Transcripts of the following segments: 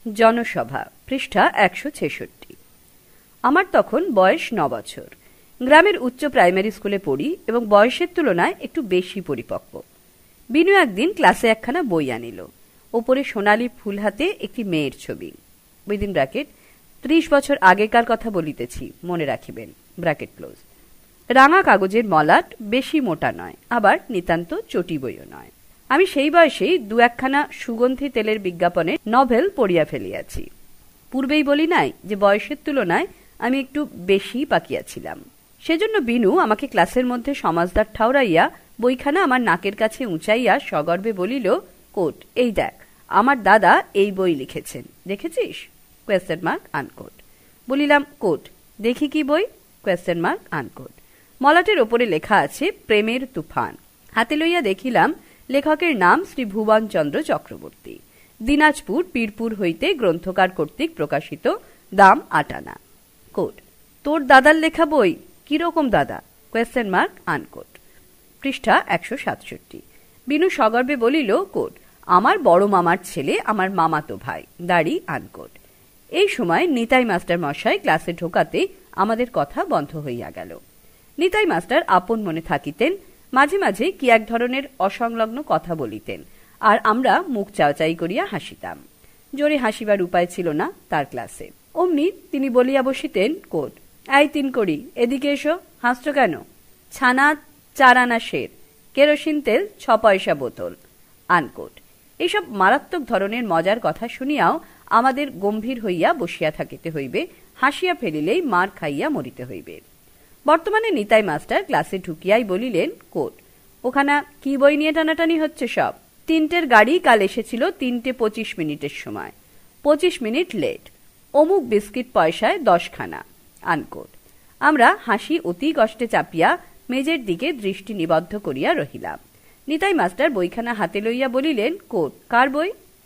জনসভা, পৃষ্ঠা ১৬৬। আমার তখন বয়স ৯ বছর। গ্রামের উচ্চ প্রাইমারি স্কুলে পড়ি এবং বয়সের তুলনায় একটু বেশি পরিপক্ব। বিনু একদিন ক্লাসে একখানা বই আনিল। ওপরে সোনালী ফুল হাতে একটি মেয়ের ছবি, উইদিন ব্র্যাকেট ৩০ বছর আগেকার কথা বলিতেছি, মনে রাখিবেন, ব্র্যাকেট ক্লোজ। রাঙা কাগজের মলাট, বেশি মোটা নয়, আবার নিতান্ত চটি বইও নয়। আমি সেই বয়সেই দু একখানা সুগন্ধি তেলের বিজ্ঞাপনের নভেল পড়িয়া ফেলিয়াছি। পূর্বেই বলি নাই যে বয়সের তুলনায় আমি একটু বেশি পাকিয়াছিলাম। সেজন্য বিনু আমাকে ক্লাসের মধ্যে সমাজদার ঠাউরাইয়া বইখানা আমার নাকের কাছে উঁচাইয়া সগর্বে বলিল, কোট, এই দেখ, আমার দাদা এই বই লিখেছেন, দেখেছিস? ? বলিলাম, কোট, দেখি কি বই? ? মলাটের ওপরে লেখা আছে প্রেমের তুফান। হাতে লইয়া দেখিলাম লেখকের নাম শ্রী ভুবনচন্দ্র চক্রবর্তী। দিনাজপুর পীরপুর হইতে গ্রন্থকার কর্তৃক প্রকাশিত, দাম ৮ আনা। কোট, তোর দাদার লেখা বই? কিরকম দাদা? ? পৃষ্ঠা ১৬৭। বিনু সগর্বে বলিল, কোট, আমার বড় মামার ছেলে, আমার মামাতো ভাই, দাড়ি আনকোট। এই সময় নিতাই মাস্টার মশাই ক্লাসে ঢোকাতে আমাদের কথা বন্ধ হইয়া গেল। নিতাই মাস্টার আপন মনে থাকিতেন, মাঝে মাঝে কি এক ধরনের অসংলগ্ন কথা বলিতেন, আর আমরা মুখ চাওচাই করিয়া হাসিতাম। জোরে হাসিবার উপায় ছিল না তার ক্লাসে। অমনি তিনি বলিয়া বসিতেন, কোট, এই ৩ কড়ি, এদিকে এসো, হাসছ কেন? ছানা ৪ আনা সের, কেরোসিন তেল ৬ পয়সা বোতল, আনকোট। এইসব মারাত্মক ধরনের মজার কথা শুনিয়াও আমাদের গম্ভীর হইয়া বসিয়া থাকিতে হইবে, হাসিয়া ফেলিলেই মার খাইয়া মরিতে হইবে। বর্তমানে নিতাই মাস্টার ক্লাসে ঢুকিয়াই বলিলেন, কোট, ওখানা কি বই নিয়ে টানাটানি হচ্ছে সব? ৩টের গাড়ি কাল এসেছিল ৩:২৫ সময়, ২৫ মিনিট লেট, অমুক বিস্কিট পয়সায় ১০ খানা, আনকোট। আমরা হাসি অতি কষ্টে চাপিয়া মেজের দিকে দৃষ্টি নিবদ্ধ করিয়া রহিলাম। নিতাই মাস্টার বইখানা হাতে লইয়া বলিলেন, কোট, কার বই? ?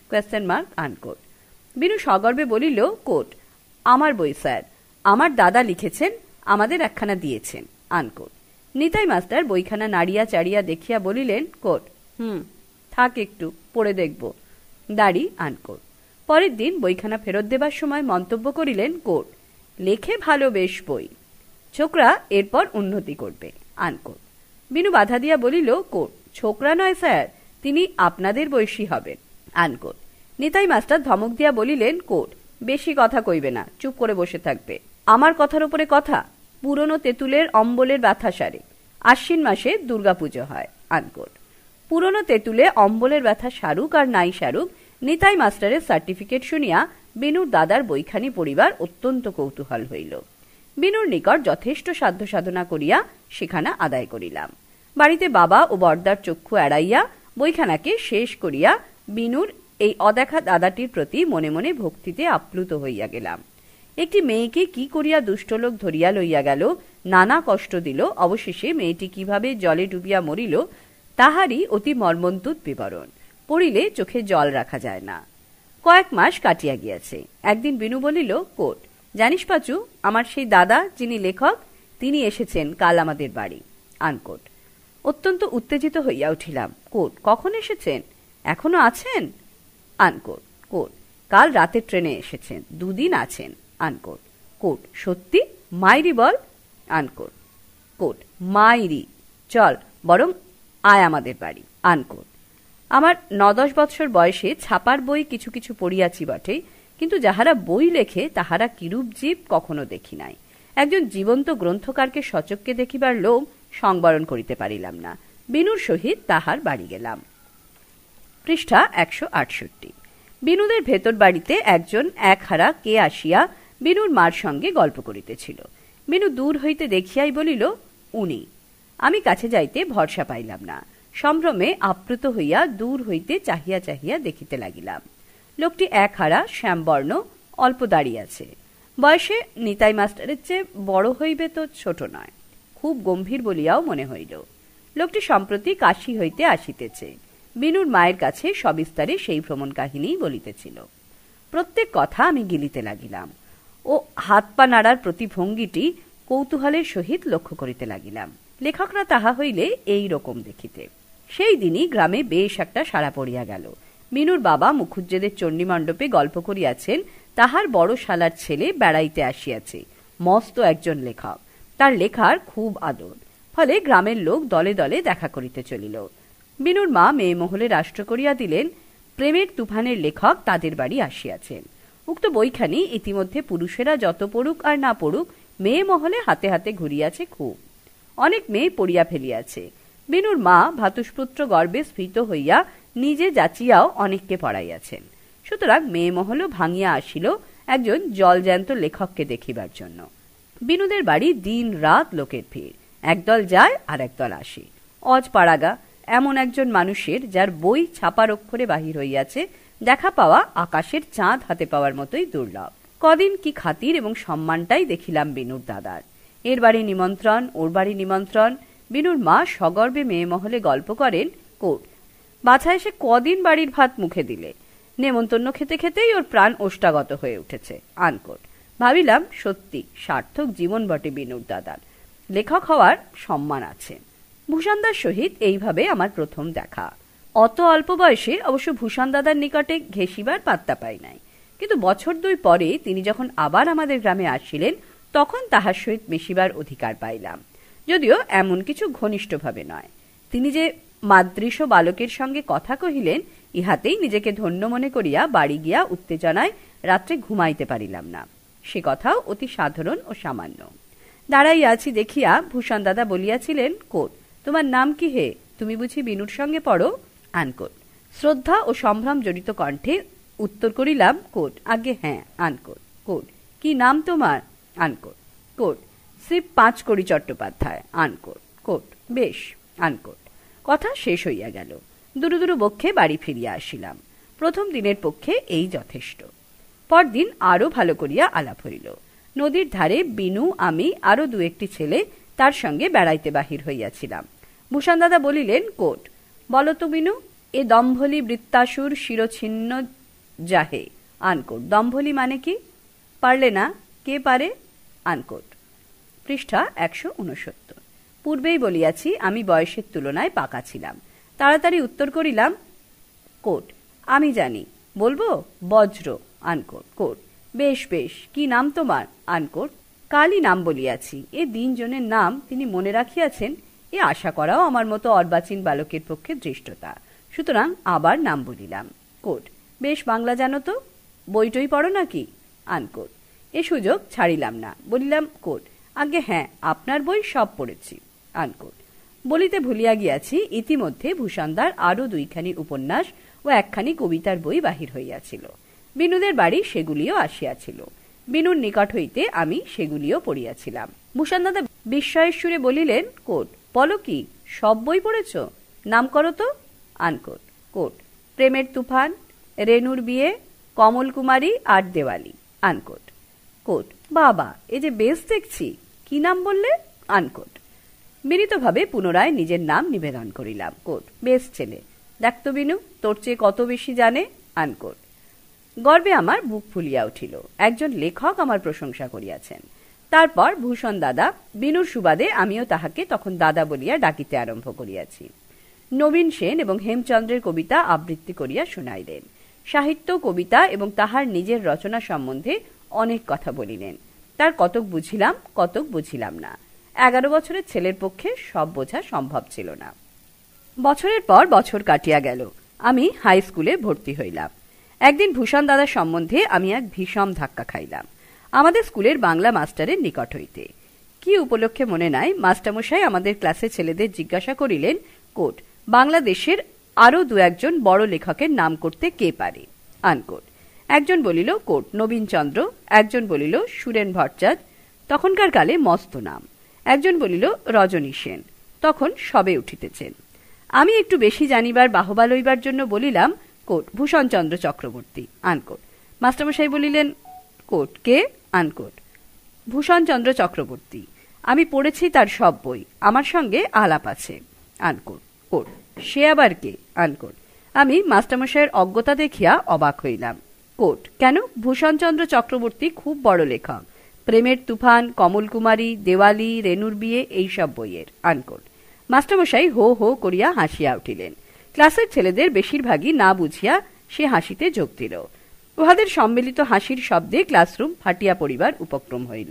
আনকোট। বিনু সগর্বে বলিল, কোট, আমার বই স্যার, আমার দাদা লিখেছেন, আমাদের একখানা দিয়েছেন, আনকোট। নিতাই মাস্টার বইখানা নাড়িয়া চাড়িয়া দেখিয়া বলিলেন, কোট, থাক, একটু পড়ে দেখব, দাড়ি আনকোট। পরের দিন বইখানা ফেরত দেবার সময় মন্তব্য করিলেন, কোট, লেখে ভালো বেশ বই, ছোকরা এরপর উন্নতি করবে, আনকোট। বিনু বাধা দিয়া বলিল, কোট, ছোকরা নয় স্যার, তিনি আপনাদের বয়সী হবেন, আনকোট। নিতাই মাস্টার ধমক দিয়া বলিলেন, কোট, বেশি কথা কইবে না, চুপ করে বসে থাকবে। আমার কথার উপরে কথা? পুরনো তেঁতুলের অম্বলের ব্যথা সারে, আশ্বিন মাসে দুর্গাপুজো হয়, আনকোট। পুরনো তেঁতুলে অম্বলের ব্যথা সারুক আর নাই সারুক, নিতাই মাস্টারের সার্টিফিকেট শুনিয়া বিনুর দাদার বইখানি পড়িবার অত্যন্ত কৌতূহল হইল। বিনুর নিকট যথেষ্ট সাধ্য সাধনা করিয়া সেখানা আদায় করিলাম। বাড়িতে বাবা ও বর্দার চক্ষু এড়াইয়া বইখানাকে শেষ করিয়া বিনুর এই অদেখা দাদাটির প্রতি মনে মনে ভক্তিতে আপ্লুত হইয়া গেলাম। একটি মেয়েকে কি করিয়া দুষ্টলোক ধরিয়া লইয়া গেল, নানা কষ্ট দিল, অবশেষে মেয়েটি কিভাবে জলে ডুবিয়া মরিল, তাহারই অতি মর্মন্তুদ বিবরণ। পড়িলে চোখে জল রাখা যায় না। কয়েক মাস কাটিয়া গিয়াছে। একদিন বিনু বলিল, কোট, জানিস পাচু, আমার সেই দাদা যিনি লেখক, তিনি এসেছেন কাল আমাদের বাড়ি, আনকোট। অত্যন্ত উত্তেজিত হইয়া উঠিলাম। কোট, কখন এসেছেন? এখনো আছেন? আনকোট। কোট, কাল রাতের ট্রেনে এসেছেন, 2 দিন আছেন, আনকোট। কোট, সত্যি? মাইরি বল, আনকোট। কোট, মাইরি, চল বরং আয় আমাদের বাড়ি, আনকোট। আমার 9-10 বৎসর বয়সে ছাপার বই কিছু কিছু পড়িয়াছি বটে, কিন্তু যাহারা বই লেখে তাহারা কিরূপ জীব কখনো দেখি নাই। একজন জীবন্ত গ্রন্থকারকে সচক্ষে দেখিবার লোভ সংবরণ করিতে পারিলাম না। বিনুর সহিত তাহার বাড়ি গেলাম। পৃষ্ঠা ১৬৮। বিনুদের ভেতর বাড়িতে একজন একহারা কে আসিয়া বিনুর মার সঙ্গে গল্প করিতেছিল। বিনু দূর হইতে দেখিয়াই বলিল, উনি। আমি কাছে যাইতে ভরসা পাইলাম না। সম্ভ্রমে আপ্লুত হইয়া দূর হইতে চাহিয়া চাহিয়া দেখিতে লাগিলাম। লোকটি একহারা, শ্যামবর্ণ, অল্প দাঁড়িয়েছে। বয়সে নিতাই মাস্টারের চেয়ে বড় হইবে তো ছোট নয়, খুব গম্ভীর বলিয়াও মনে হইল। লোকটি সম্প্রতি কাশী হইতে আসিতেছে। বিনুর মায়ের কাছে সবিস্তারে সেই ভ্রমণ কাহিনী বলিতেছিল। প্রত্যেক কথা আমি গিলিতে লাগিলাম ও হাত পা নাড়ার প্রতিভঙ্গিটি কৌতূহলের সহিত লক্ষ্য করিতে লাগিলাম। লেখকরা তাহা হইলে এই রকম দেখিতে। সেই দিনই গ্রামে বেশ একটা সাড়া পড়িয়া গেল। বিনুর বাবা মুখুজ্জেদের চণ্ডীমণ্ডপে গল্প করিয়াছেন তাহার বড় শালার ছেলে বেড়াইতে আসিয়াছে, মস্ত একজন লেখক, তার লেখার খুব আদর, ফলে গ্রামের লোক দলে দলে দেখা করিতে চলিল। বিনুর মা মেয়ে মহলে রাষ্ট্র করিয়া দিলেন প্রেমের তুফানের লেখক তাদের বাড়ি আসিয়াছেন। উক্ত বইখানি ইতিমধ্যে পুরুষেরা যত পড়ুক আর না পড়ুক মেয়ে মহলে হাতে হাতে ঘুরিয়াছে খুব। অনেক মেয়ে পড়িয়া ফেলিয়াছে। বিনুর মা ভাতুষপুত্র গর্বে স্ফীত হইয়া নিজে যাচিয়াও অনেককে পড়াইয়াছেন। সুতরাং মেয়ে মহলও ভাঙিয়া আসিল একজন জলজ্যান্ত লেখককে দেখিবার জন্য। বিনুদের বাড়ি দিন রাত লোকের ভিড়, একদল যায় আর একদল আসে। অজপাড়াগা এমন একজন মানুষের যার বই ছাপার অক্ষরে বাহির হইয়াছে, দেখা পাওয়া আকাশের চাঁদ হাতে পাওয়ার মতোই দুর্লভ। কদিন কি খাতির এবং সম্মানটাই দেখিলাম বিনুর দাদার। এর বাড়ি নিমন্ত্রণ, ওর বাড়ি নিমন্ত্রণ। বিনুর মা সগর্বে মেয়ে মহলে গল্প করেন, কোট বাছা এসে কদিন বাড়ির ভাত মুখে দিলে, নেমন্তন্ন খেতে খেতেই ওর প্রাণ ওষ্ঠাগত হয়ে উঠেছে, আনকোট। ভাবিলাম সত্যি সার্থক জীবন বটে বিনুর দাদার, লেখক হওয়ার সম্মান আছে। ভূষণদার সহিত এইভাবে আমার প্রথম দেখা। অত অল্প বয়সে অবশ্য ভূষণ দাদার নিকটে ঘেঁষিবার পাত্তা পাই নাই, কিন্তু বছর 2 পরে তিনি যখন আবার আমাদের গ্রামে আসিলেন তখন তাহার সহিত মিশিবার অধিকার পাইলাম, যদিও এমন কিছু ঘনিষ্ঠভাবে নয়। তিনি যে মাদৃশ বালকের সঙ্গে কথা কহিলেন, ইহাতেই নিজেকে ধন্য মনে করিয়া বাড়ি গিয়া উত্তেজনায় রাত্রে ঘুমাইতে পারিলাম না। সে কথাও অতি সাধারণ ও সামান্য। দাঁড়াইয়া আছি দেখিয়া ভূষণ দাদা বলিয়াছিলেন, কোট তোমার নাম কি হে, তুমি বুঝি বিনুর সঙ্গে পড়ো, আনকোট। শ্রদ্ধা ও সম্ভ্রম জড়িত কণ্ঠে উত্তর করিলাম, কোট আগে হ্যাঁ, আনকোট। কোট কি নাম তোমার, আনকোট। কোট শ্রী 5 কড়ি চট্টোপাধ্যায়, আনকোট। কোট বেশ, আনকোট। কথা শেষ হইয়া গেল। দুরু দুরু বক্ষে বাড়ি ফিরিয়া আসিলাম। প্রথম দিনের পক্ষে এই যথেষ্ট। পরদিন আরো ভালো করিয়া আলাপ হইল। নদীর ধারে বিনু, আমি আরো 2-1টি ছেলে তার সঙ্গে বেড়াইতে বাহির হইয়াছিলাম। ভূষণ দাদা বলিলেন, কোট বলো তো বিনু, এ দম্ভলি বৃত্তাসুর শিরছিন্ন যাহে, আনকোট। দম্ভলি মানে কি? পারলে না? কে পারে? আনকোট। পৃষ্ঠা 169। পূর্বেই বলিয়াছি আমি বয়সের তুলনায় পাকা ছিলাম। তাড়াতাড়ি উত্তর করিলাম, কোট আমি জানি, বলবো? বজ্র, আনকোট। কোট বেশ বেশ, কি নাম তোমার, আনকোট। কালই নাম বলিয়াছি, এ দিনজনের নাম তিনি মনে রাখিয়াছেন, এ আশা করাও আমার মতো অর্বাচীন বালকের পক্ষে ধৃষ্টতা। সুতরাং আবার নাম বলিলাম। কোট বেশ বাংলা জানো তো, বইটই পড়ো নাকি, আনকোট। এ সুযোগ ছাড়িলাম না, বলিলাম, কোট আগে হ্যাঁ, আপনার বই সব পড়েছি, আনকোট। বলিতে ভুলিয়া গিয়াছি ইতিমধ্যে ভূষণদার আরো 2খানি উপন্যাস ও 1খানি কবিতার বই বাহির হইয়াছিল। বিনুদের বাড়ি সেগুলিও আসিয়াছিল। বিনুর নিকট হইতে আমি সেগুলিও পড়িয়াছিলাম। ভূষণ দাদা বিস্ময়ের সুরে বলিলেন, কোট বলো কি, সব বই পড়েছ? নাম করো তো, আনকোট। কোট প্রেমের তুফান, রেনুর বিয়ে, কমল কুমারী আর দেওয়ালি, আনকোট। কোট বাবা, এ যে বেশ দেখছি, কি নাম বললে, আনকোট। বিনীতভাবে পুনরায় নিজের নাম নিবেদন করিলাম। কোট বেশ ছেলে, দেখতো বিনু তোর চেয়ে কত বেশি জানে, আনকোট। গর্বে আমার বুক ফুলিয়া উঠিল। একজন লেখক আমার প্রশংসা করিয়াছেন। তারপর ভূষণ দাদা, বিনুর সুবাদে আমিও তাহাকে তখন দাদা বলিয়া ডাকিতে আরম্ভ করিয়াছি। নবীন সেন এবং হেমচন্দ্রের কবিতা আবৃত্তি করিয়া শুনাইলেন। সাহিত্য, কবিতা এবং তাহার নিজের রচনা সম্বন্ধে অনেক কথা বলিলেন। তার কতক বুঝিলাম, কতক বুঝিলাম না। 11 বছরের ছেলের পক্ষে সব বোঝা সম্ভব ছিল না। বছরের পর বছর কাটিয়া গেল। আমি হাই স্কুলে ভর্তি হইলাম। একদিন ভূষণ দাদার সম্বন্ধে আমি এক ভীষণ ধাক্কা খাইলাম, আমাদের স্কুলের বাংলা মাস্টারের নিকট হইতে। কি উপলক্ষে মনে নাই, মাস্টারমশাই আমাদের ক্লাসে ছেলেদের জিজ্ঞাসা করিলেন, কোট বাংলাদেশের আরো 2-1জন বড় লেখকের নাম করতে কে পারে, আনকোট। একজন বলিল, কোট নবীনচন্দ্র। একজন বলিল, সুরেন ভট্টাচার্য, তখনকার কালে মস্ত নাম। একজন বলিল, রজনী সেন, তখন সবে উঠিতেছেন। আমি একটু বেশি জানিবার বাহবা লইবার জন্য বলিলাম, কোট ভূষণচন্দ্র চক্রবর্তী, আনকোট। মাস্টারমশাই বলিলেন, কোট কে, আনকোট। ভূষণচন্দ্র চক্রবর্তী, আমি পড়েছি তার সব বই, আমার সঙ্গে আলাপ আছে, আনকোট। কোট সে আবার কে, আনকোট। আমি মাস্টারমশাইয়ের অজ্ঞতা দেখিয়া অবাক হইলাম। কোট কেন, ভূষণচন্দ্র চক্রবর্তী খুব বড় লেখক, প্রেমের তুফান, কমল কুমারী, দেওয়ালি, রেনুর বিয়ে, এইসব বইয়ের, আনকোট। মাস্টারমশাই হো হো করিয়া হাসিয়া উঠিলেন। ক্লাসের ছেলেদের বেশিরভাগই না বুঝিয়া সে হাসিতে যোগ দিল। উহাদের সম্মিলিত হাসির শব্দে ক্লাসরুম ফাটিয়া পড়িবার উপক্রম হইল।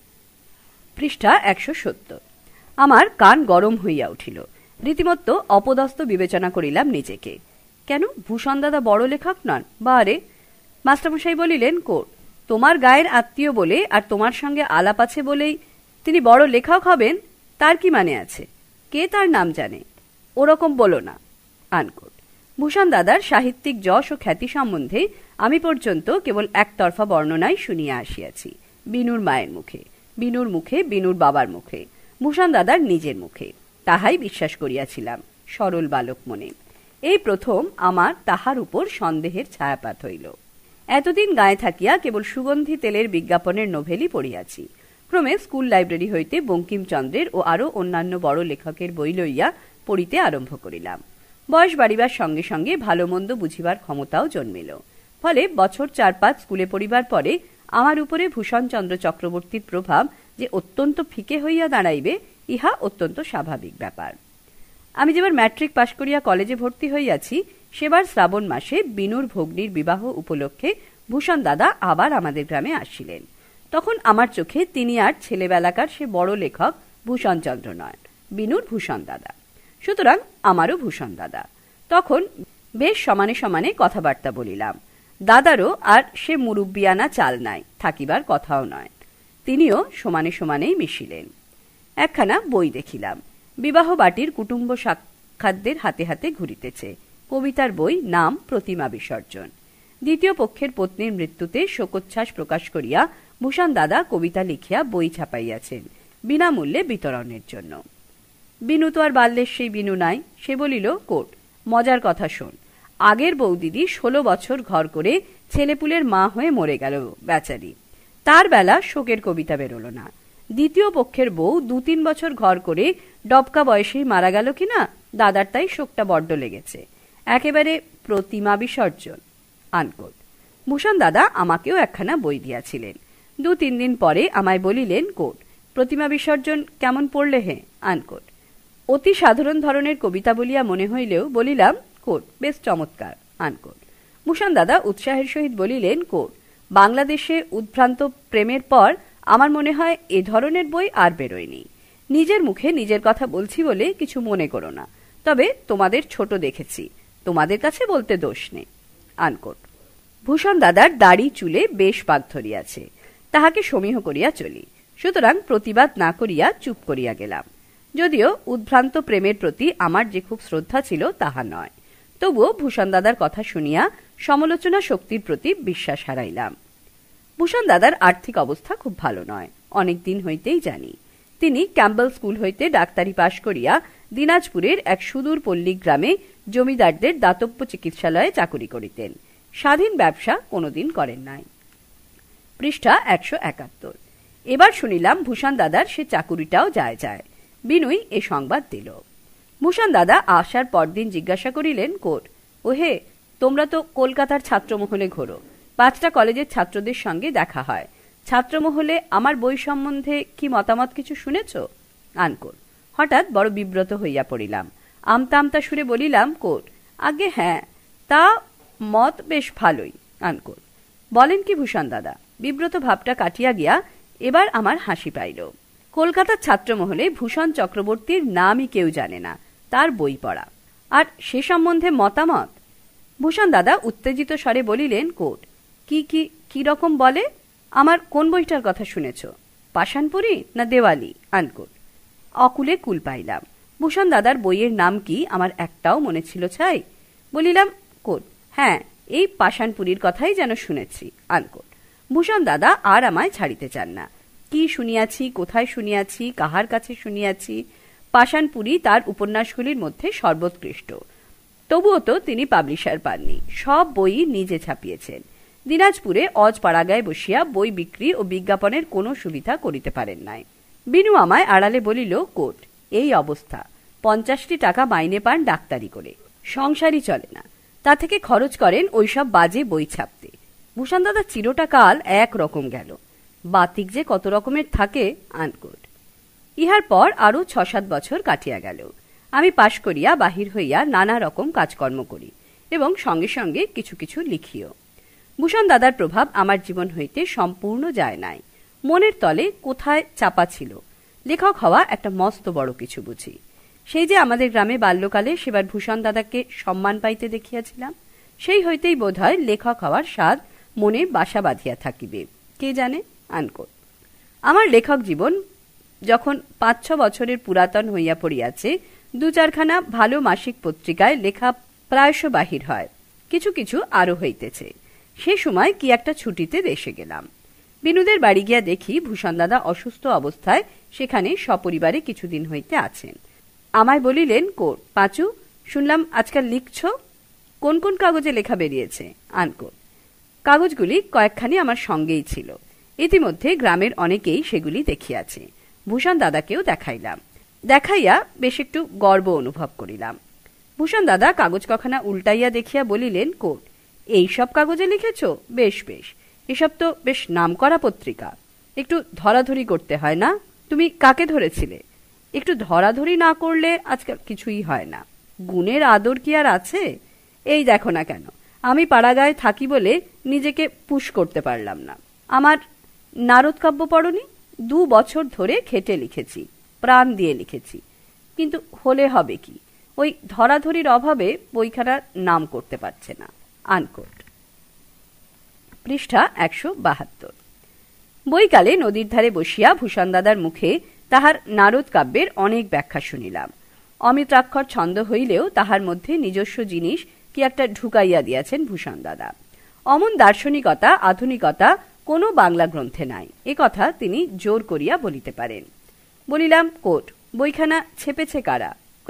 পৃষ্ঠা 170। আমার কান গরম হইয়া উঠিল। রীতিমত অপদস্থ বিবেচনা করিলাম নিজেকে। কেন ভূষণ দাদা বড় লেখক নন? বা আরে! মাস্টারমশাই বলিলেন, কোট, তোমার গায়ের আত্মীয় বলে আর তোমার সঙ্গে আলাপ আছে বলেই তিনি বড় লেখক হবেন তার কি মানে আছে? কে তার নাম জানে? ওরকম বলো না। আনকোট। ভূষণ দাদার সাহিত্যিক যশ ও খ্যাতি সম্বন্ধে আমি পর্যন্ত কেবল একতরফা বর্ণনাই শুনিয়া আসিয়াছি, বিনুর মায়ের মুখে, বিনুর মুখে, বিনুর বাবার মুখে, ভূষণ দাদার নিজের মুখে। তাহাই বিশ্বাস করিয়াছিলাম সরল বালক মনে। এই প্রথম আমার তাহার উপর সন্দেহের ছায়াপাত হইল। এতদিন গায়ে থাকিয়া কেবল সুগন্ধি তেলের বিজ্ঞাপনের নোভেলই পড়িয়াছি। ক্রমে স্কুল লাইব্রেরি হইতে বঙ্কিমচন্দ্রের ও আরও অন্যান্য বড় লেখকের বই লইয়া পড়িতে আরম্ভ করিলাম। বয়স বাড়িবার সঙ্গে সঙ্গে ভালো মন্দ বুঝিবার ক্ষমতাও জন্মিল। ফলে বছর 4-5 স্কুলে পড়িবার পরে আমার উপরে ভূষণচন্দ্র চক্রবর্তীর প্রভাব যে অত্যন্ত ফিকে হইয়া দাঁড়াইবে, ইহা অত্যন্ত স্বাভাবিক ব্যাপার। আমি যেবার ম্যাট্রিক পাশ করিয়া কলেজে ভর্তি হইয়াছি, সেবার শ্রাবণ মাসে বিনুর ভগ্নীর বিবাহ উপলক্ষে ভূষণ দাদা আবার আমাদের গ্রামে আসিলেন। তখন আমার চোখে তিনি আর ছেলেবেলাকার সে বড় লেখক ভূষণচন্দ্র নয়, বিনুর ভূষণ দাদা। সুতরাং আমারও ভূষণ দাদা। তখন বেশ সমানে সমানে কথাবার্তা বলিলাম। দাদারও আর সে মুরুব্বিয়ানা চাল নাই, থাকিবার কথাও নয়। তিনিও সমানে সমানেই মিশিলেন। একখানা বই দেখিলাম। বিবাহ বাটির কুটুম্ব সাক্ষাৎদের হাতে হাতে ঘুরিতেছে। কবিতার বই, নাম প্রতিমা বিসর্জন। দ্বিতীয় পক্ষের পত্নীর মৃত্যুতে শোকোচ্ছ্বাস প্রকাশ করিয়া ভূষণ দাদা কবিতা লিখিয়া বই ছাপাইয়াছেন, বিনামূল্যে বিতরণের জন্য। বিনু তো আর বাল্যের সেই বিনু নাই। সে বলিল, কোট, মজার কথা শোন। আগের বৌদিদি 16 বছর ঘর করে ছেলেপুলের মা হয়ে মরে গেল বেচারি। তার বেলা শোকের কবিতা বেরোল না। দ্বিতীয় পক্ষের বউ 2-3 বছর ঘর করে ডবকা বয়সেই মারা গেল কিনা, দাদার তাই শোকটা বড্ড লেগেছে। একেবারে প্রতিমা বিসর্জন। আনকোট। ভূষণ দাদা আমাকেও একখানা বই দিয়াছিলেন। 2-3 দিন পরে আমায় বলিলেন, কোট, প্রতিমা বিসর্জন কেমন পড়লে হে? আনকোট। অতি সাধারণ ধরনের কবিতা বলিয়া মনে হইলেও বলিলাম, কোট, বেশ চমৎকার। আনকোট। ভূষণ দাদা উৎসাহের সহিত বলিলেন, কোট, বাংলাদেশে উদ্ভ্রান্ত প্রেমের পর আমার মনে হয় এ ধরনের বই আর বেরোয়নি। নিজের মুখে নিজের কথা বলছি বলে কিছু মনে করো না, তবে তোমাদের ছোট দেখেছি, তোমাদের কাছে বলতে দোষ নেই। আনকোট। ভূষণ দাদার দাড়ি চুলে বেশ পাক ধরিয়াছে, তাহাকে সমীহ করিয়া চলি। সুতরাং প্রতিবাদ না করিয়া চুপ করিয়া গেলাম। যদিও উদ্ভ্রান্ত প্রেমের প্রতি আমার যে খুব শ্রদ্ধা ছিল তাহা নয়, তবুও ভূষণ দাদার কথা শুনিয়া সমালোচনা শক্তির প্রতি বিশ্বাস হারাইলাম। ভূষণ দাদার আর্থিক অবস্থা খুব ভালো নয়, অনেক দিন হইতেই জানি। তিনি ক্যাম্বেল স্কুল হইতে ডাক্তারি পাশ করিয়া দিনাজপুরের এক সুদূর পল্লী গ্রামে জমিদারদের দাতব্য চিকিৎসালয়ে চাকুরি করিতেন। স্বাধীন ব্যবসা কোনোদিন করেন নাই। পৃষ্ঠা 171। এবার শুনিলাম ভূষণ দাদার সে চাকুরিটাও যায় যায়। বিনুই এ সংবাদ দিল। ভূষণ দাদা আসার পরদিন জিজ্ঞাসা করিলেন, কোট, ওহে, তোমরা তো কলকাতার ছাত্রমহলে ঘোরো, 5টা কলেজের ছাত্রদের সঙ্গে দেখা হয়। ছাত্রমহলে আমার বই সম্বন্ধে কি মতামত কিছু শুনেছ? আনকোট। হঠাৎ বড় বিব্রত হইয়া পড়িলাম। আমতা আমতা সুরে বলিলাম, কোট, আগে হ্যাঁ, তা মত বেশ ভালোই। আনকোট। বলেন কি ভূষণ দাদা? বিব্রত ভাবটা কাটিয়া গিয়া এবার আমার হাসি পাইল। কলকাতার ছাত্রমহলে ভূষণ চক্রবর্তীর নামই কেউ জানে না, তার বই পড়া, আর সে সম্বন্ধে মতামত? ভূষণ দাদা উত্তেজিত স্বরে বলিলেন, কোট, কি রকম বলে? আমার কোন বইটার কথা শুনেছ? পাষাণপুরী না দেওয়ালি? আনকোট। অকুলে কুল পাইলাম। ভূষণ দাদার বইয়ের নাম কি আমার একটাও মনে ছিল ছাই। বলিলাম, কোট, হ্যাঁ, এই পাষাণপুরীর কথাই যেন শুনেছি। আনকোট। ভূষণ দাদা আর আমায় ছাড়িতে চান না। কি শুনিয়াছি, কোথায় শুনিয়াছি, কাহার কাছে শুনিয়াছি? পাষাণপুরী তার উপন্যাসগুলির মধ্যে সর্বোৎকৃষ্ট। তবুও তো তিনি পাবলিশার পাননি, সব বই নিজে ছাপিয়েছেন। দিনাজপুরে অজপাড়াগায় বসিয়া বই বিক্রি ও বিজ্ঞাপনের কোনো সুবিধা করিতে পারেন নাই। বিনু আমায় আড়ালে বলিল, কোট, এই অবস্থা, 50টি টাকা মাইনে পান ডাক্তারি করে, সংসারই চলে না, তা থেকে খরচ করেন ওইসব বাজে বই ছাপতে। ভূষণ দাদা চিরটা কাল এক রকম গেল, বাতিক যে কত রকমের থাকে। আনকোট। ইহার পর আরো 6-7 বছর কাটিয়া গেল। আমি পাশ করিয়া বাহির হইয়া নানা রকম কাজকর্ম করি। এবং সঙ্গে সঙ্গে কিছু কিছু লিখিও। ভূষণ দাদার প্রভাব আমার জীবন হইতে সম্পূর্ণ যায় নাই। মনের তলে কোথায় চাপা ছিল। লেখক হওয়া একটা মস্ত বড় কিছু বুঝি। সেই যে আমাদের গ্রামে বাল্যকালে সেবার ভূষণ দাদাকে সম্মান পাইতে দেখিয়াছিলাম, সেই হইতেই বোধহয় লেখক হওয়ার স্বাদ মনে বাসা বাঁধিয়া থাকিবে, কে জানে। আনকোট। আমার লেখক জীবন যখন 5-6 বছরের পুরাতন হইয়া পড়িয়াছে, 2-4খানা ভালো মাসিক পত্রিকায় লেখা প্রায়শ বাহির হয়, কিছু কিছু আরো হইতেছে। সে সময় কি একটা ছুটিতে দেশে গেলাম। বিনুদের বাড়ি গিয়া দেখি ভূষণ দাদা অসুস্থ অবস্থায় সেখানে সপরিবারে কিছুদিন হইতে আছেন। আমায় বলিলেন, কোট পাঁচু, শুনলাম আজকাল লিখছ, কোন কোন কাগজে লেখা বেরিয়েছে? আনকোট। কাগজগুলি কয়েকখানি আমার সঙ্গেই ছিল। ইতিমধ্যে গ্রামের অনেকেই সেগুলি দেখিয়াছে। ভূষণ দাদাকেও দেখাইলাম। দেখাইয়া বেশ একটু গর্ব অনুভব করিলাম। ভূষণ দাদা কাগজ কখানা উল্টাইয়া দেখিয়া বলিলেন, কোট, এইসব কাগজে লিখেছ? বেশ বেশ, এসব তো বেশ নামকরা পত্রিকা। একটু ধরাধরি করতে হয় না? তুমি কাকে ধরেছিলে? একটু ধরাধরি না করলে আজকাল কিছুই হয় না। গুণের আদর কি আর আছে? এই দেখো না কেন, আমি পাড়াগাঁয়ে থাকি বলে নিজেকে পুশ করতে পারলাম না। আমার নারদ কাব্য পড়নি? 2 বছর ধরে খেটে লিখেছি, প্রাণ দিয়ে লিখেছি, কিন্তু হলে হবে কি, ওই ধরাধরির অভাবে বইখানার নাম করতে পারছে না। আনকোট। পৃষ্ঠা 172। বইকালে নদীর ধারে বসিয়া ভূষণ দাদার মুখে তাহার নারদ কাব্যের অনেক ব্যাখ্যা শুনিলাম। অমিত্রাক্ষর ছন্দ হইলেও তাহার মধ্যে নিজস্ব জিনিস কি একটা ঢুকাইয়া দিয়াছেন ভূষণ দাদা। অমন দার্শনিকতা আধুনিকতা কোনো বাংলা গ্রন্থে নাই, এ কথা তিনি জোর করিয়া বলিতে পারেন। বলিলাম, কোট, বইখানা ছেপেছে কারা? ?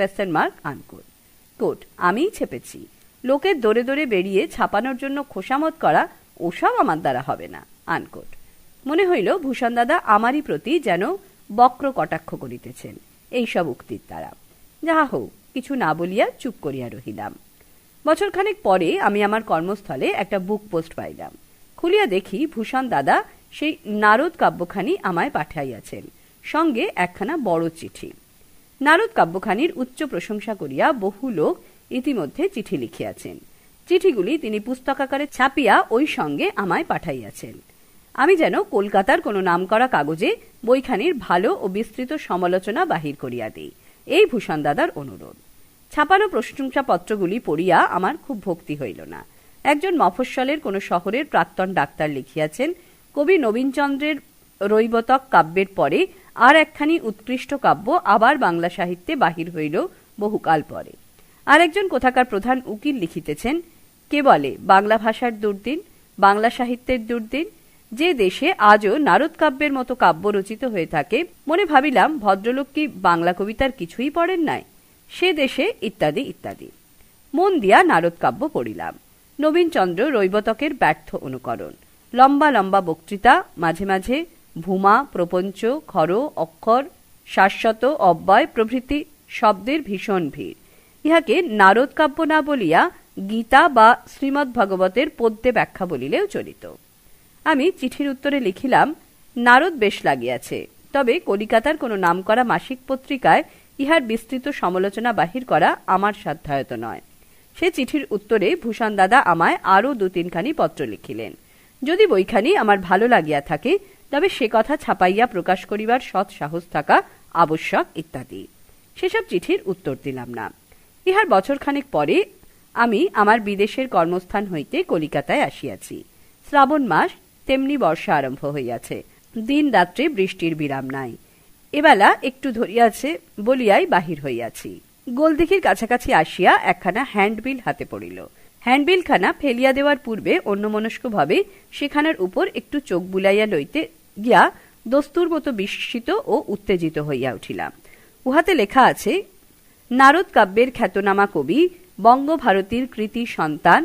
আনকোট। কোট, আমিই ছেপেছি। লোকের দৌড়ে দৌড়ে বেরিয়ে ছাপানোর জন্য খোসামত করা, ওসব আমার দ্বারা হবে না। আনকোট। মনে হইল ভূষণ দাদা আমারই প্রতি যেন বক্র কটাক্ষ করিতেছেন এইসব উক্তির দ্বারা। যাহা হোক, কিছু না বলিয়া চুপ করিয়া রহিলাম। বছরখানেক পরে আমি আমার কর্মস্থলে একটা বুক পোস্ট পাইলাম। খুলিয়া দেখি ভূষণ দাদা সেই নারদ কাব্যখানি আমায় পাঠাইয়াছেন, সঙ্গে একখানা বড় চিঠি। নারদ কাব্যখানির উচ্চ প্রশংসা করিয়া বহু লোক ইতিমধ্যে চিঠি লিখিয়াছেন। চিঠিগুলি তিনি পুস্তকাকারে ছাপিয়া ওই সঙ্গে আমায় পাঠাইয়াছেন। আমি যেন কলকাতার কোনো নামকরা কাগজে বইখানির ভালো ও বিস্তৃত সমালোচনা বাহির করিয়া দিই, এই ভূষণ দাদার অনুরোধ। ছাপানো প্রশংসাপত্রগুলি পড়িয়া আমার খুব ভক্তি হইল না। একজন মফস্বলের কোন শহরের প্রাক্তন ডাক্তার লিখিয়াছেন, কবি নবীনচন্দ্রের রৈবতক কাব্যের পরে আর একখানি উৎকৃষ্ট কাব্য আবার বাংলা সাহিত্যে বাহির হইল বহুকাল পরে। আর একজন কোথাকার প্রধান উকিল লিখিতেছেন, কে বলে বাংলা ভাষার দুর্দিন, বাংলা সাহিত্যের দুর্দিন? যে দেশে আজও নারদ কাব্যের মতো কাব্য রচিত হয়ে থাকে, মনে ভাবিলাম ভদ্রলোক কি বাংলা কবিতার কিছুই পড়েন নাই, সে দেশে ইত্যাদি ইত্যাদি। মন দিয়া নারদ কাব্য পড়িলাম। নবীনচন্দ্র রৈবতকের ব্যর্থ অনুকরণ, লম্বা লম্বা বক্তৃতা, মাঝে মাঝে ভূমা, প্রপঞ্চ, খর, অক্ষর, শাশ্বত, অব্যয় প্রভৃতি শব্দের ভীষণ ভিড়। ইহাকে নারদ কাব্য না বলিয়া গীতা বা শ্রীমদ্ ভাগবতের পদ্যে ব্যাখ্যা বলিলেও চলিত। আমি চিঠির উত্তরে লিখিলাম, নারদ বেশ লাগিয়াছে, তবে কলিকাতার কোনো নামকরা মাসিক পত্রিকায় ইহার বিস্তৃত সমালোচনা বাহির করা আমার সাধ্যায়ত নয়। সে চিঠির উত্তরে ভূষণ দাদা আমায় আরও 2-3খানি পত্র লিখিলেন। যদি বইখানি আমার ভালো লাগিয়া থাকে, তবে সে কথা ছাপাইয়া প্রকাশ করিবার সৎ সাহস থাকা আবশ্যক ইত্যাদি। সেসব চিঠির উত্তর দিলাম না। ইহার বছরখানেক পরে আমি আমার বিদেশের কর্মস্থান হইতে কলিকাতায় আসিয়াছি। শ্রাবণ মাস, তেমনি বর্ষা আরম্ভ হইয়াছে। দিন রাত্রে বৃষ্টির বিরাম নাই। এবেলা একটু ধরিয়াছে বলিয়াই বাহির হইয়াছি। গোলদিঘির কাছাকাছি আসিয়া একখানা হ্যান্ডবিল হাতে পড়িল। হ্যান্ডবিলখানা ফেলিয়া দেওয়ার পূর্বে অন্যমনস্কভাবে সেখানের উপর একটু চোখ বুলাইয়া লইতে গিয়া দস্তুর মতো বিস্মিত ও উত্তেজিত হইয়া উঠিলাম। উহাতে লেখা আছে, নারদ কাব্যের খ্যাতনামা কবি, বঙ্গভারতীর কৃতি সন্তান,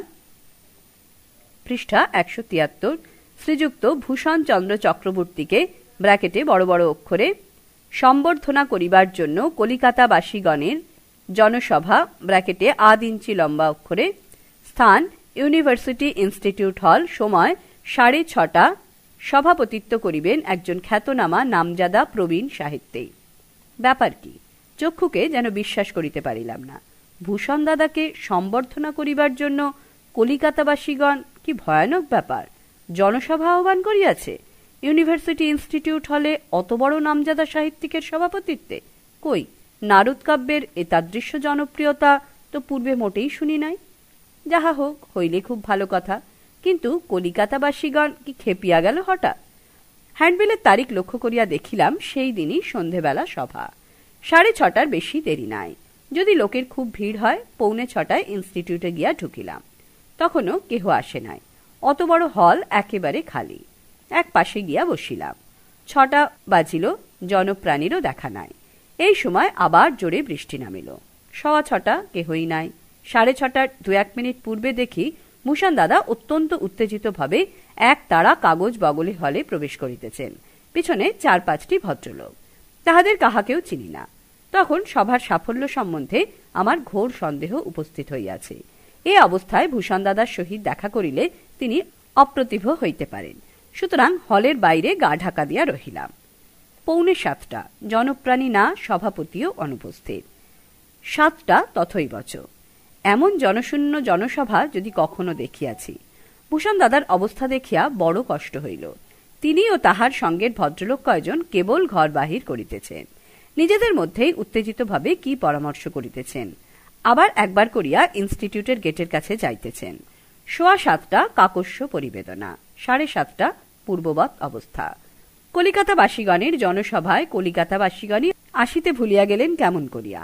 পৃষ্ঠা 173, শ্রীযুক্ত ভূষণ চন্দ্র চক্রবর্তীকে ব্র্যাকেটে বড় বড় অক্ষরে সম্বর্ধনা করিবার জন্য কলিকাতাবাসীগণের জনসভা, ব্র্যাকেটে আধ ইঞ্চি লম্বা অক্ষরে, স্থান ইউনিভার্সিটি ইনস্টিটিউট হল, সময় 6:30, সভাপতিত্ব করিবেন একজন খ্যাতনামা নামজাদা প্রবীণ সাহিত্যিক। ব্যাপার কি? চক্ষুকে যেন বিশ্বাস করিতে পারিলাম না। ভূষণ দাদাকে সম্বর্ধনা করিবার জন্য কলিকাতাবাসীগণ কি ভয়ানক ব্যাপার, জনসভা আহ্বান করিয়াছে ইউনিভার্সিটি ইনস্টিটিউট হলে অত বড় নামজাদা সাহিত্যিকের সভাপতিত্বে। কই, নারদ কাব্যের এতাদৃশ্য জনপ্রিয়তা তো পূর্বে মোটেই শুনি নাই। যাহা হোক, হইলে খুব ভালো কথা, কিন্তু কলিকাতাবাসীগণ কি খেপিয়া গেল হঠাৎ? হ্যান্ডবিলের তারিখ লক্ষ্য করিয়া দেখিলাম সেই দিনই সন্ধেবেলা সভা। 6:30 বেশি দেরি নাই। যদি লোকের খুব ভিড় হয় 6:45 ইনস্টিটিউটে গিয়া ঢুকিলাম। তখনও কেহ আসে নাই। অত বড় হল একেবারে খালি। এক পাশে গিয়া বসিলাম। 6টা বাজিল, জনপ্রাণীরও দেখা নাই। এই সময় আবার জোরে বৃষ্টি নামিল। 6:15 কেহই নাই। 6:30 2-1 মিনিট পূর্বে দেখি ভূষণ দাদা অত্যন্ত উত্তেজিত ভাবে এক তাড়া কাগজ বগলে হলে প্রবেশ করিতেছেন, পিছনে 4-5টি ভদ্রলোক। তাহাদের কাহাকেও চিনি না। তখন সভার সাফল্য সম্বন্ধে আমার ঘোর সন্দেহ উপস্থিত হইয়াছে। এ অবস্থায় ভূষণ দাদার সহিত দেখা করিলে তিনি অপ্রতিভ হইতে পারেন। সুতরাং হলের বাইরে গা ঢাকা দিয়া রহিলাম। 6:45 জনপ্রাণী না, সভাপতিও অনুপস্থিত। 7টা তথৈবচ। এমন জনশূন্য জনসভা যদি কখনো দেখিয়াছি। ভূষণ দাদার অবস্থা দেখিয়া বড় কষ্ট হইল। তিনি ও তাহার সঙ্গের ভদ্রলোক কয়জন কেবল ঘর বাহির করিতেছেন, নিজেদের মধ্যেই উত্তেজিতভাবে কি পরামর্শ করিতেছেন। আবার একবার করিয়া ইনস্টিটিউটের গেটের কাছে যাইতেছেন। 7:15 কাকস্য পরিবেদনা। 7:30 পূর্ববৎ অবস্থা। কলিকাতাবাসীগণের জনসভায় কলিকাতাবাসীগণই আসিতে ভুলিয়া গেলেন কেমন করিয়া।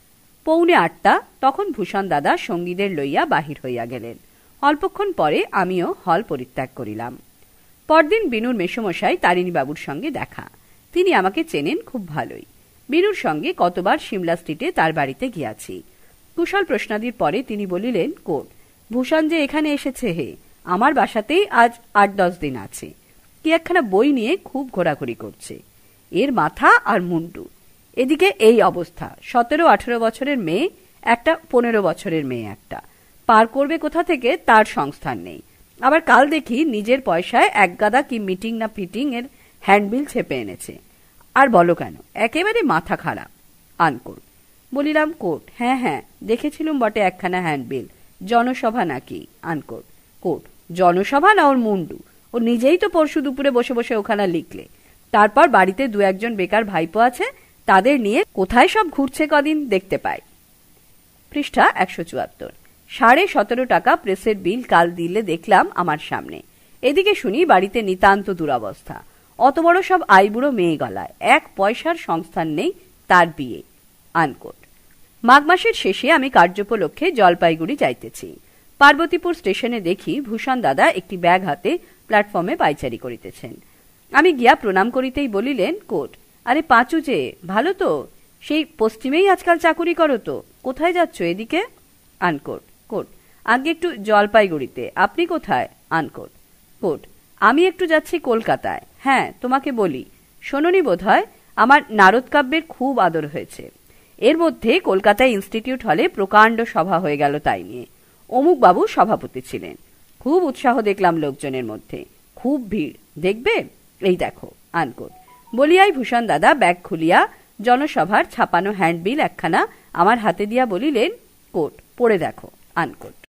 7:45 তখন ভূষণ দাদা সঙ্গীদের লইয়া বাহির হইয়া গেলেন। অল্পক্ষণ পরে আমিও হল পরিত্যাগ করিলাম। পরদিন বিনুর মেসোমশাই তারিণীবাবুর সঙ্গে দেখা। তিনি আমাকে চেনেন খুব ভালোই। বিনুর সঙ্গে কতবার সিমলা স্ট্রিটে তার বাড়িতে গিয়াছি। কুশল প্রশ্নাদির পরে তিনি বলিলেন, কোট, ভূষণ যে এখানে এসেছে হে, আমার বাসাতেই আজ 8-10 দিন আছে। কি একখানা বই নিয়ে খুব ঘোরাঘুরি করছে। এর মাথা আর মুন্ডু। এদিকে এই অবস্থা, 17-18 বছরের মেয়ে একটা, 15 বছরের মেয়ে একটা। পার করবে কোথা থেকে তার সংস্থান নেই। আবার কাল দেখি নিজের পয়সায় এক গাদা কি মিটিং না ফিটিং এর হ্যান্ডবিল ছেপে এনেছে। আর বলো কেন, একেবারে মাথা খারাপ। আনকোট। বলিলাম, কোট, হ্যাঁ হ্যাঁ দেখেছিলুম বটে একখানা হ্যান্ডবিল, জনসভা নাকি। আনকোট। কোট, জনসভা না ওর মুন্ডু। ও নিজেই তো পরশু দুপুরে বসে বসে ওখানে লিখলে। তারপর বাড়িতে 2-1 জন বেকার ভাইপো আছে, তাদের নিয়ে কোথায় সব ঘুরছে কদিন দেখতে পাই। পৃষ্ঠা 174। 17.5 টাকা প্রেসের বিল কাল দিলে দেখলাম আমার সামনে। এদিকে শুনি বাড়িতে নিতান্ত দুরবস্থা। অত বড় সব আইবুড়ো মেয়ে গলায়, 1 পয়সার সংস্থান নেই, তার বিয়ে। আনকোট। মাঘ মাসের শেষে আমি কার্যোপলক্ষে জলপাইগুড়ি যাইতেছি। পার্বতীপুর স্টেশনে দেখি ভূষণ দাদা একটি ব্যাগ হাতে প্ল্যাটফর্মে পাইচারি করিতেছেন। আমি গিয়া প্রণাম করিতেই বলিলেন, কোট, আরে পাঁচু যে, ভালো তো? সেই পশ্চিমেই আজকাল চাকুরি করো তো? কোথায় যাচ্ছ এদিকে? আনকোট। কোট, আগে একটু জলপাইগুড়িতে। আপনি কোথায়? আনকোট। কোট, আমি একটু যাচ্ছি কলকাতায়। হ্যাঁ, তোমাকে বলি, শোনোনি বোধ হয়, আমার নারদ কাব্যের খুব আদর হয়েছে। এর মধ্যে কলকাতায় ইনস্টিটিউট হলে প্রকাণ্ড সভা হয়ে গেল তাই নিয়ে। অমুক বাবু সভাপতি ছিলেন। খুব উৎসাহ দেখলাম লোকজনের মধ্যে, খুব ভিড়। দেখবে? এই দেখো। আনকোট। বলিয়াই ভূষণ দাদা ব্যাগ খুলিয়া জনসভার ছাপানো হ্যান্ডবিল একখানা আমার হাতে দিয়া বলিলেন, কোট, পড়ে দেখো। আনকোট।